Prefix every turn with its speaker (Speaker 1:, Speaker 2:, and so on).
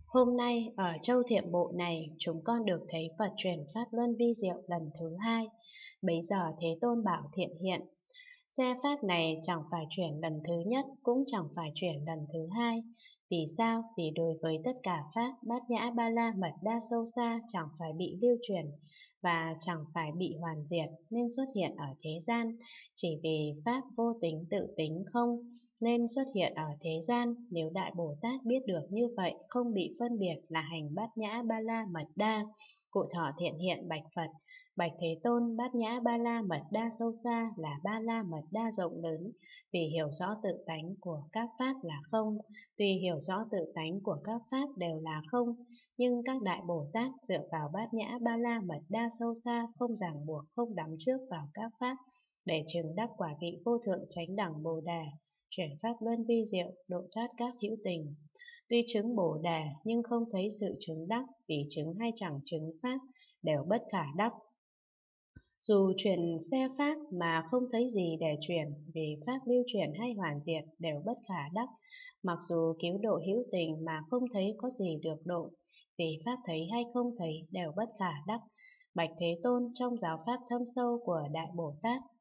Speaker 1: Hôm nay ở châu Thiểm Bộ này, chúng con được thấy Phật truyền Pháp Luân vi diệu lần thứ hai. Bấy giờ Thế Tôn bảo Thiện Hiện, xe Pháp này chẳng phải chuyển lần thứ nhất, cũng chẳng phải chuyển lần thứ hai. Vì sao? Vì đối với tất cả Pháp, Bát Nhã Ba La Mật Đa Sâu Xa chẳng phải bị lưu truyền và chẳng phải bị hoàn diệt nên xuất hiện ở thế gian. Chỉ vì Pháp vô tính tự tính không nên xuất hiện ở thế gian. Nếu Đại Bồ Tát biết được như vậy, không bị phân biệt là hành Bát Nhã Ba La Mật Đa, cụ thọ Thiện Hiện bạch Phật: Bạch Thế Tôn, Bát Nhã Ba La Mật Đa sâu xa là Ba La Mật Đa rộng lớn, vì hiểu rõ tự tánh của các pháp là không. Tuy hiểu rõ tự tánh của các pháp đều là không, nhưng các đại Bồ Tát dựa vào Bát Nhã Ba La Mật Đa sâu xa, không ràng buộc, không đắm trước vào các pháp, để chứng đắc quả vị vô thượng chánh đẳng Bồ Đề, chuyển pháp luân vi diệu, độ thoát các hữu tình. Tuy chứng Bồ Đề nhưng không thấy sự chứng đắc, vì chứng hay chẳng chứng pháp đều bất khả đắc. Dù chuyển xe Pháp mà không thấy gì để chuyển, vì Pháp lưu chuyển hay hoàn diệt đều bất khả đắc. Mặc dù cứu độ hữu tình mà không thấy có gì được độ, vì Pháp thấy hay không thấy đều bất khả đắc. Bạch Thế Tôn, trong giáo Pháp thâm sâu của Đại Bồ Tát,